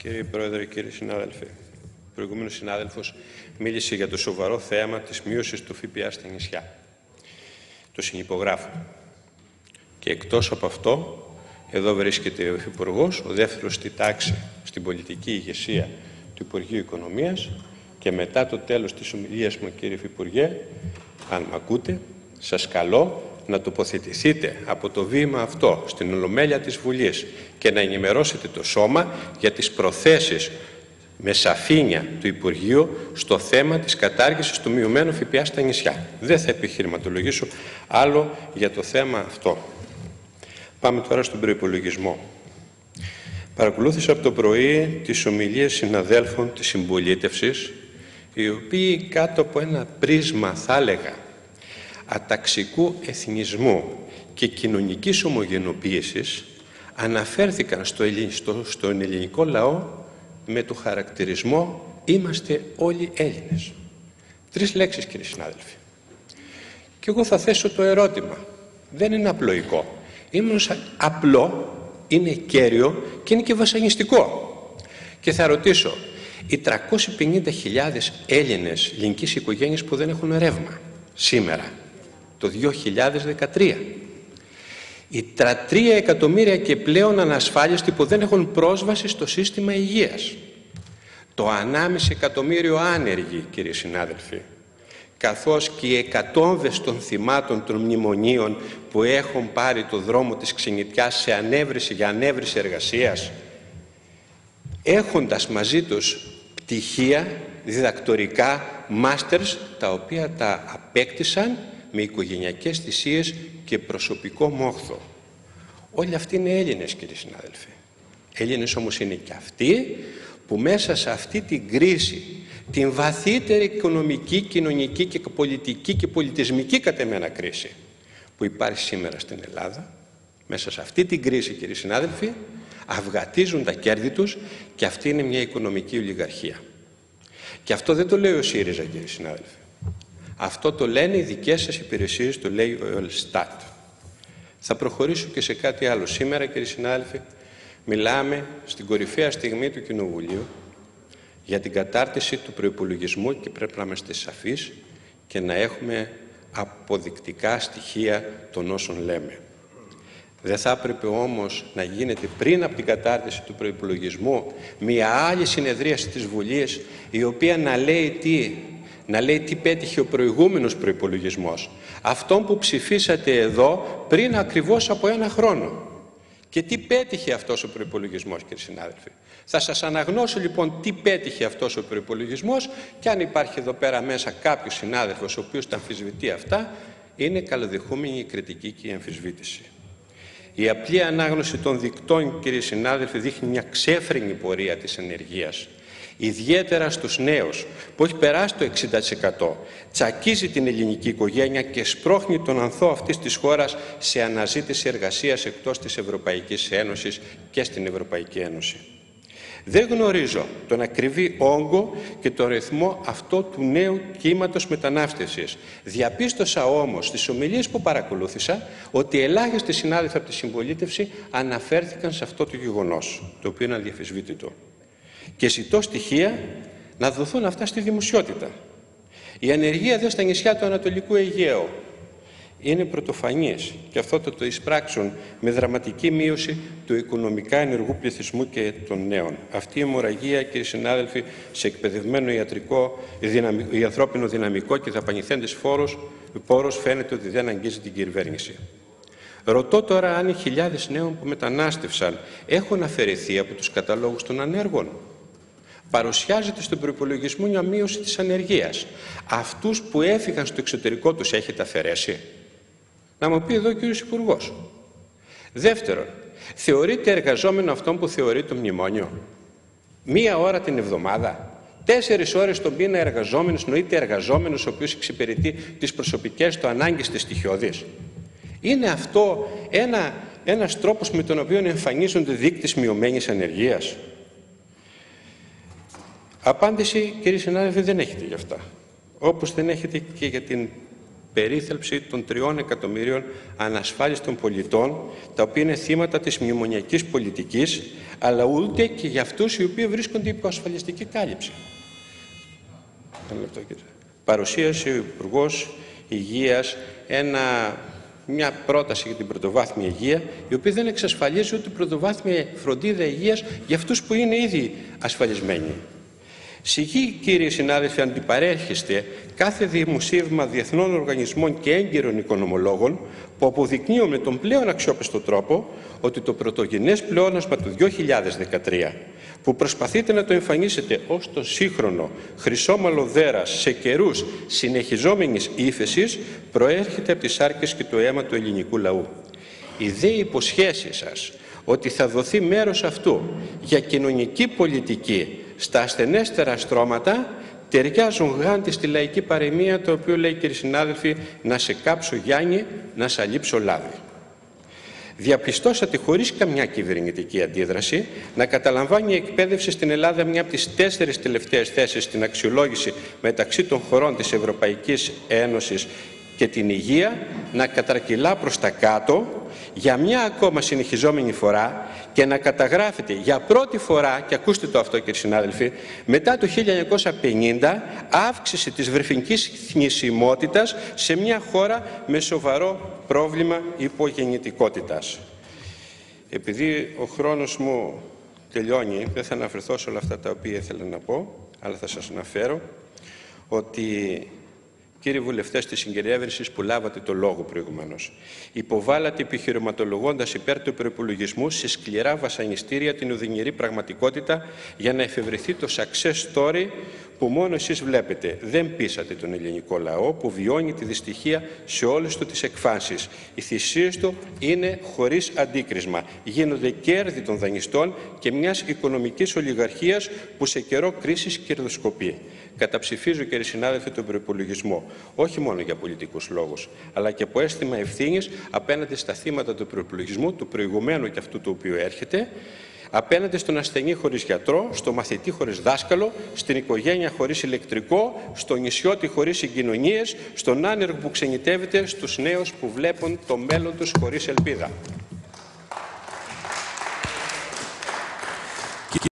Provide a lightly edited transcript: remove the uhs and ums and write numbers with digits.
Κύριε Πρόεδρε, κύριοι συνάδελφοι, ο προηγούμενος συνάδελφος μίλησε για το σοβαρό θέμα της μείωσης του ΦΠΑ στα νησιά. Το συνυπογράφω. Και εκτός από αυτό, εδώ βρίσκεται ο Υφυπουργός, ο δεύτερος στη τάξη στην πολιτική ηγεσία του Υπουργείου Οικονομίας, και μετά το τέλος της ομιλίας μου, κύριε Υφυπουργέ, αν με ακούτε, σας καλώ να τοποθετηθείτε από το βήμα αυτό στην Ολομέλεια της Βουλής και να ενημερώσετε το Σώμα για τις προθέσεις με σαφήνεια του Υπουργείου στο θέμα της κατάργησης του μειωμένου ΦΠΑ στα νησιά. Δεν θα επιχειρηματολογήσω άλλο για το θέμα αυτό. Πάμε τώρα στον προϋπολογισμό. Παρακολούθησα από το πρωί τις ομιλίες συναδέλφων της συμπολίτευσης, οι οποίοι κάτω από ένα πρίσμα, θα έλεγα, αταξικού εθνισμού και κοινωνικής ομογενοποίησης, αναφέρθηκαν στον ελληνικό λαό με το χαρακτηρισμό «είμαστε όλοι Έλληνες». 3 λέξεις, κύριοι συνάδελφοι. Και εγώ θα θέσω το ερώτημα. Δεν είναι απλοϊκό. Είναι απλό, είναι κέριο και είναι και βασανιστικό. Και θα ρωτήσω, οι 350.000 Έλληνες ελληνικής οικογένειας που δεν έχουν ρεύμα σήμερα, το 2013, οι 3 εκατομμύρια και πλέον ανασφάλιστοι που δεν έχουν πρόσβαση στο σύστημα υγείας, το 1,5 εκατομμύριο άνεργοι, κύριοι συνάδελφοι, καθώς και οι εκατόμβες των θυμάτων των μνημονίων που έχουν πάρει το δρόμο της ξενιτιάς για ανέβρεση εργασίας, έχοντας μαζί τους πτυχία, διδακτορικά, μάστερς, τα οποία τα απέκτησαν με οικογενειακές θυσίες και προσωπικό μόχθο. Όλοι αυτοί είναι Έλληνες, κύριοι συνάδελφοι. Έλληνες όμως είναι και αυτοί που μέσα σε αυτή την κρίση, την βαθύτερη οικονομική, κοινωνική και πολιτική και πολιτισμική κατ' εμένα κρίση που υπάρχει σήμερα στην Ελλάδα, μέσα σε αυτή την κρίση, κύριοι συνάδελφοι, αυγατίζουν τα κέρδη τους, και αυτή είναι μια οικονομική ολιγαρχία. Και αυτό δεν το λέει ο ΣΥΡΙΖΑ, κύριοι συνάδελφοι. Αυτό το λένε οι δικές σας υπηρεσίες, το λέει ο Ελστάτ. Θα προχωρήσω και σε κάτι άλλο. Σήμερα, κύριοι συνάδελφοι, μιλάμε στην κορυφαία στιγμή του Κοινοβουλίου για την κατάρτιση του προϋπολογισμού και πρέπει να είμαστε σαφείς και να έχουμε αποδεικτικά στοιχεία των όσων λέμε. Δεν θα έπρεπε όμως να γίνεται πριν από την κατάρτιση του προϋπολογισμού μια άλλη συνεδρίαση της Βουλής, η οποία να λέει τι πέτυχε ο προηγούμενος προϋπολογισμός, αυτόν που ψηφίσατε εδώ πριν ακριβώς από 1 χρόνο. Και τι πέτυχε αυτός ο προϋπολογισμός, κύριοι συνάδελφοι. Θα σας αναγνώσω λοιπόν τι πέτυχε αυτός ο προϋπολογισμός, και αν υπάρχει εδώ πέρα μέσα κάποιος συνάδελφος ο οποίος τα αμφισβητεί αυτά, είναι καλοδεχούμενη η κριτική και η αμφισβήτηση. Η απλή ανάγνωση των δικτών, κύριοι συνάδελφοι, δείχνει μια ξέφρενη πορεία της ανεργίας, ιδιαίτερα στους νέους, που έχει περάσει το 60%, τσακίζει την ελληνική οικογένεια και σπρώχνει τον ανθό αυτής της χώρας σε αναζήτηση εργασίας εκτός της Ευρωπαϊκής Ένωσης και στην Ευρωπαϊκή Ένωση. Δεν γνωρίζω τον ακριβή όγκο και τον ρυθμό αυτό του νέου κύματος μετανάστευσης. Διαπίστωσα όμως στις ομιλίες που παρακολούθησα ότι ελάχιστοι συνάδελφοι από τη συμπολίτευση αναφέρθηκαν σε αυτό το γεγονός, το οποίο είναι αδιαφεσβήτητο. Και ζητώ στοιχεία να δοθούν αυτά στη δημοσιότητα. Η ανεργία εδώ στα νησιά του Ανατολικού Αιγαίου είναι πρωτοφανής, και αυτό το εισπράξουν με δραματική μείωση του οικονομικά ενεργού πληθυσμού και των νέων. Αυτή η αιμορραγία, κύριοι συνάδελφοι, σε εκπαιδευμένο ή ανθρώπινο δυναμικό και δαπανηθέντες πόρους φαίνεται ότι δεν αγγίζει την κυβέρνηση. Ρωτώ τώρα αν οι χιλιάδες νέων που μετανάστευσαν έχουν αφαιρεθεί από τους καταλόγους των ανέργων. Παρουσιάζεται στον προϋπολογισμό μια μείωση της ανεργίας. Αυτούς που έφυγαν στο εξωτερικό τους έχετε αφαιρέσει? Να μου πει εδώ ο κύριος Υπουργός. Δεύτερον, θεωρείται εργαζόμενο αυτόν που θεωρεί το μνημόνιο? 1 ώρα την εβδομάδα, 4 ώρες τον μήνα εργαζόμενος, νοείται εργαζόμενος ο οποίος εξυπηρετεί τις προσωπικές του ανάγκες της στοιχειώδης? Είναι αυτό ένας τρόπος με τον οποίο εμφανίζονται δείκτες μειωμένης ανεργίας? Απάντηση, κύριοι συνάδελφοι, δεν έχετε γι' αυτά. Όπως δεν έχετε και για την περίθαλψη των 3 εκατομμυρίων ανασφάλιστων πολιτών, τα οποία είναι θύματα της μνημονιακής πολιτικής, αλλά ούτε και για αυτούς οι οποίοι βρίσκονται υπό ασφαλιστική κάλυψη. Παρουσίασε ο Υπουργός Υγείας μια πρόταση για την πρωτοβάθμια υγεία, η οποία δεν εξασφαλίζει ούτε πρωτοβάθμια φροντίδα υγείας για αυτούς που είναι ήδη ασφαλισμένοι. Συγγεί, κύριοι συνάδελφοι, αντιπαρέρχεστε κάθε δημοσίευμα διεθνών οργανισμών και έγκαιρων οικονομολόγων που αποδεικνύουν με τον πλέον αξιόπιστο τρόπο ότι το πρωτογενές πλεόνασμα του 2013, που προσπαθείτε να το εμφανίσετε ως το σύγχρονο χρυσόμαλο δέρας σε καιρούς συνεχιζόμενης ύφεσης, προέρχεται από τις σάρκες και το αίμα του ελληνικού λαού. Οι δε υποσχέσεις σας ότι θα δοθεί μέρος αυτού για κοινωνική πολιτική στα ασθενέστερα στρώματα ταιριάζουν γάντι στη λαϊκή παροιμία, το οποίο λέει, κύριοι συνάδελφοι, να σε κάψω Γιάννη, να σε αλείψω λάδι. Διαπιστώσατε χωρίς καμιά κυβερνητική αντίδραση να καταλαμβάνει η εκπαίδευση στην Ελλάδα μια από τις 4 τελευταίες θέσεις στην αξιολόγηση μεταξύ των χωρών της Ευρωπαϊκής Ένωσης και την υγεία να κατρακυλά προς τα κάτω για μια ακόμα συνεχιζόμενη φορά και να καταγράφεται για πρώτη φορά, και ακούστε το αυτό κύριοι συνάδελφοι, μετά το 1950 αύξηση της βρεφικής θνησιμότητας σε μια χώρα με σοβαρό πρόβλημα υπογεννητικότητας. Επειδή ο χρόνος μου τελειώνει, δεν θα αναφερθώ σε όλα αυτά τα οποία ήθελα να πω, αλλά θα σας αναφέρω ότι, κύριοι βουλευτές της συγκυριεύερσης που λάβατε το λόγο προηγουμένως, υποβάλατε επιχειρηματολογώντας υπέρ του προϋπολογισμού σε σκληρά βασανιστήρια την οδυνηρή πραγματικότητα για να εφευρεθεί το success story που μόνο εσείς βλέπετε. Δεν πείσατε τον ελληνικό λαό που βιώνει τη δυστυχία σε όλες του τις εκφάνσεις. Οι θυσίες του είναι χωρίς αντίκρισμα. Γίνονται κέρδη των δανειστών και μιας οικονομικής ολιγαρχίας που σε καιρό κρίσης κερδοσκοπεί. Καταψηφίζω, κύριοι συνάδελφοι, τον προϋπολογισμό, όχι μόνο για πολιτικούς λόγους, αλλά και από αίσθημα ευθύνης απέναντι στα θύματα του προϋπολογισμού, του προηγουμένου και αυτού του οποίου έρχεται, απέναντι στον ασθενή χωρίς γιατρό, στο μαθητή χωρίς δάσκαλο, στην οικογένεια χωρίς ηλεκτρικό, στον νησιώτη χωρίς συγκοινωνίες, στον άνεργο που ξενιτεύεται, στους νέους που βλέπουν το μέλλον τους χωρίς ελπίδα.